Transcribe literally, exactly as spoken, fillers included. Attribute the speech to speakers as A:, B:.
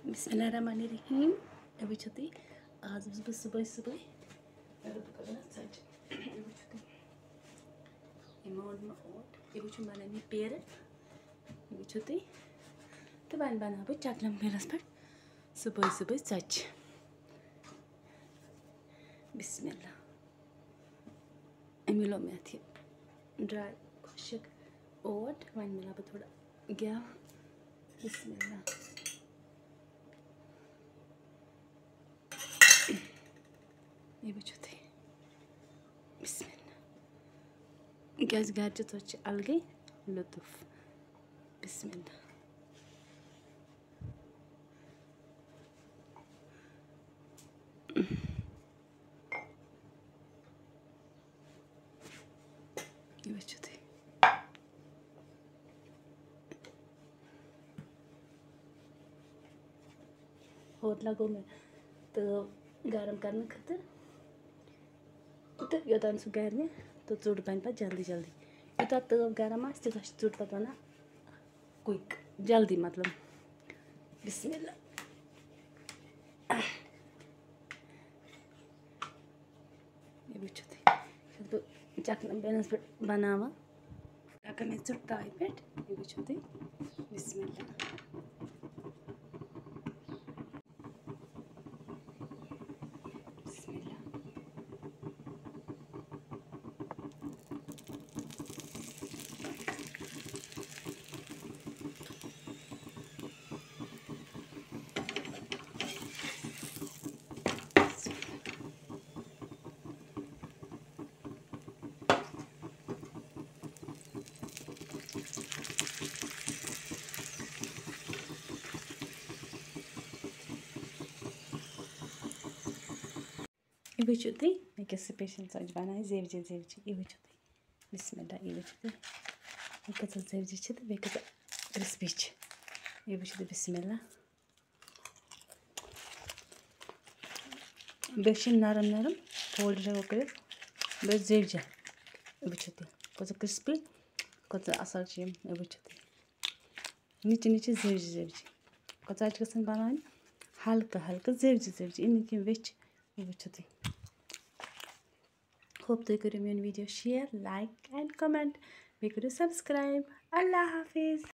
A: बिस्मिल्लाहिर्रहमानिर्रहीम। वो आज बह सुबह सुबह अगर बह कर सच मोन ओट ये वो बनान पेर वो तुम तो वन बना बह चकलम पेरस पे सुबह सुबह सच। बिस्मिल्लाह मिलो मे अथ ड्राई खुशक ओट वन मिला बह थोड़ा गेव। बिस्मिल्लाह ये वो बिस्मिल्लाह क्या घर तो अलग लुत्फ। बिस्मिल्लाह ये वो होत लगो मे तो गरम करने खतर तो योतान सह गर तो चुट बन पे जल्दी जल्दी यूता तव गरम आ तूत चुट पे बना क्विक जल्दी मतलब। बिस्मिल्लाह ये वो चकलम पेनस पे बनावा अगर मैं चुट ताई पे ये वो बिस्मिल्लाह ये वो मैं क्या स्पेशल सच बनाए जेवजे जेवजे ये वो बिस्मिल्लाह ये वो कत जेवजे तो बे कत क्रिस्पी ये वो बिस्मिल्लाह बे नरम नरम फोल्ड हेको कर बे जेवजे ये वो कत क्रिस्पी कत असल ये वो नीचे नीचे जेवजे जेवजे कत गन बनान हल्का हल्का जेवजे जेवजे इन वेच ये वो होप तुम करो main video share like and comment बे करो सब्सक्राइब। अल्लाह हाफिज़।